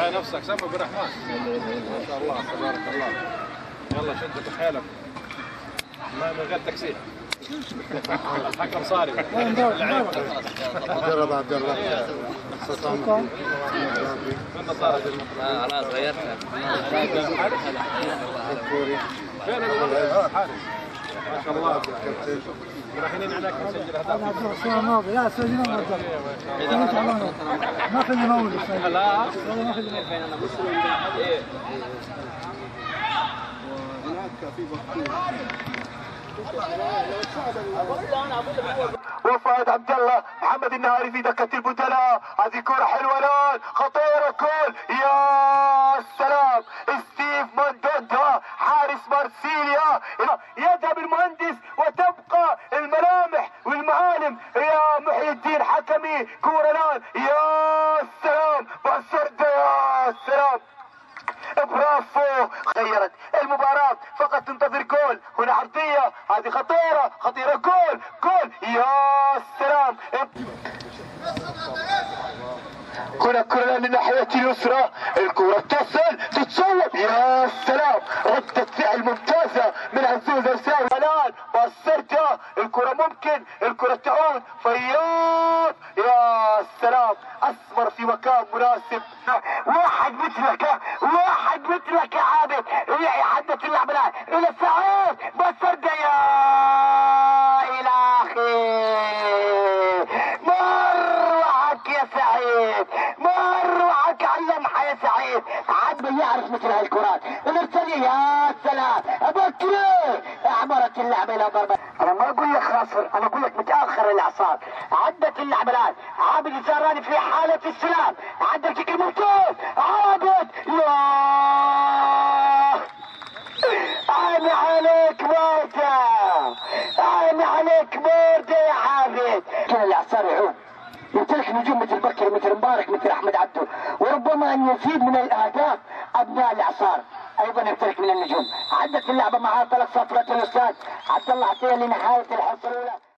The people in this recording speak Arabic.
الله نفسك سمي بالرحمن. ما شاء الله تبارك الله. يلا شدك حيلك. ما من غير تكسير. الحكم صارم. جرب عبد الله. خلاص غيرتها. فين الحارس؟ ما شاء الله. رايحين عليك نسجل هدف. لا سجلنا ما خلي مولد. لا. هناك في بطيء. وفاة عبد الله محمد النهاري في دكة البدلاء. هذه كرة حلوة الآن خطيرة كول. يا سلام ستيف موندونتا حارس مارسيليا. يذهب المهندس وتبقى الملامح والمعالم. يا محي الدين حكمي كرة الآن. يا سلام بسردة. يا سلام برافو. غيرت المباراة فقط تنتظر جول. هنا عرضية هذه خطيرة جول. يا سلام. هنا كرة للناحية اليسرى. الكرة تصل تتصوب. يا سلام ردة فعل ممتازة من عزوز أرساوي. الآن بسرتها الكرة ممكن الكرة تعود. فياض يا سلام أسمر في مكان مناسب. واحد مثلك يا عابد. يحدث اللعب الآن إلى سعيد بسردة. يا إلهي مروعك يا سعيد. مروعك علمها يا سعيد. عاد يعرف مثل هالكرات الارسالية. يا سلام بكري أعمرت اللعبة إلى ضربة. أنا ما أقول لك خاسر، أنا أقول لك متأخر الإعصار. عدت اللعبة الآن. عابد الزهراني في حالة السلام. عدى الفكر ممتاز. عابد يا عيني عليك موتة يا عابد. كان الإعصار يعود. يمتلك نجوم مثل بكر مثل مبارك مثل أحمد عبده. وربما أن يزيد من الأهداف أبناء الإعصار أيضا يمتلك من النجوم. عدت اللعبة معها 3 صفرات الأستاذ عبد الله عطية لنهاية الحصة الأولى.